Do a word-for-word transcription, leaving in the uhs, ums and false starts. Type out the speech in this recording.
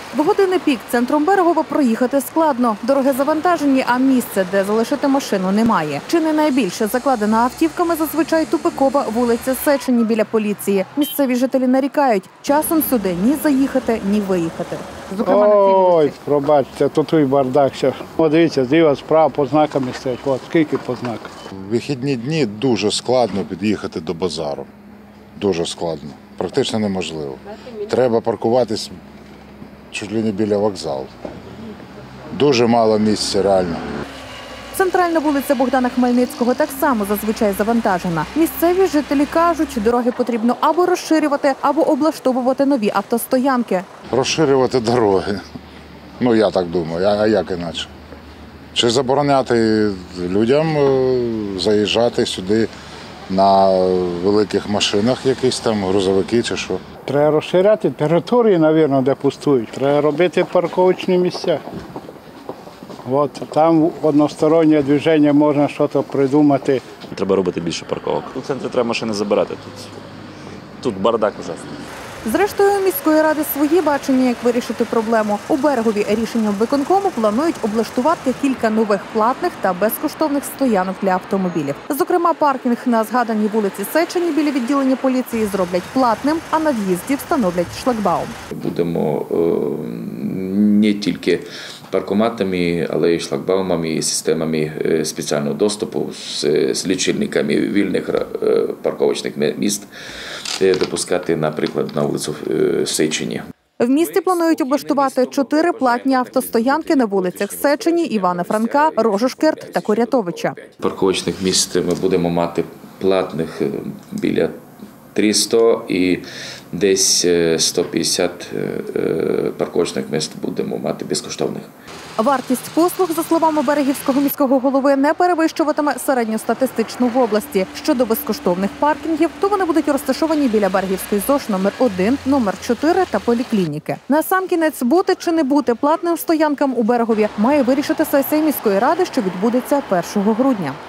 В години пік центром Берегова проїхати складно. Дороги завантажені, а місце, де залишити машину, немає. Чи не найбільше закладена автівками зазвичай тупикова вулиця Сечені біля поліції. Місцеві жителі нарікають, часом сюди ні заїхати, ні виїхати. Ой, пробачте, тут і бардак ще. О, дивіться, зліва, справа по знаками стоять. От, скільки по знаках. В вихідні дні дуже складно під'їхати до базару. Дуже складно. Практично неможливо. Треба паркуватись чуть ли не біля вокзалу. Дуже мало місця, реально. Центральна вулиця Богдана Хмельницького так само зазвичай завантажена. Місцеві жителі кажуть, дороги потрібно або розширювати, або облаштовувати нові автостоянки. Розширювати дороги. Ну, я так думаю, а як інакше? Чи забороняти людям заїжджати сюди на великих машинах, якісь там грузовики чи що? Треба розширяти території, мабуть, де пустують. Треба робити парковочні місця. От, там одностороннє движення, можна щось придумати. Треба робити більше парковок. У центрі треба машини забирати. Тут, тут бардак ужасний. Зрештою, міської ради свої бачення, як вирішити проблему. У Берегові рішенням виконкому планують облаштувати кілька нових платних та безкоштовних стоянок для автомобілів. Зокрема, паркінг на згаданій вулиці Сечені біля відділення поліції зроблять платним, а на в'їзді встановлять шлагбаум. Будемо не тільки паркоматами, але й шлагбаумами і системами спеціального доступу з лічильниками вільних парковочних місць допускати, наприклад, на вулицю Сечені. В місті планують облаштувати чотири платні автостоянки на вулицях Сечені, Івана Франка, Рожешкерт та Корятовича. Парковочних місць ми будемо мати платних біля триста і десь сто п'ятдесят парковочних місць будемо мати безкоштовних. Вартість послуг, за словами Берегівського міського голови, не перевищуватиме середньостатистичну в області. Щодо безкоштовних паркінгів, то вони будуть розташовані біля Берегівської ЗОШ номер один, номер чотири та поліклініки. Насамкінець, бути чи не бути платним стоянкам у Берегові має вирішити сесія міської ради, що відбудеться першого грудня.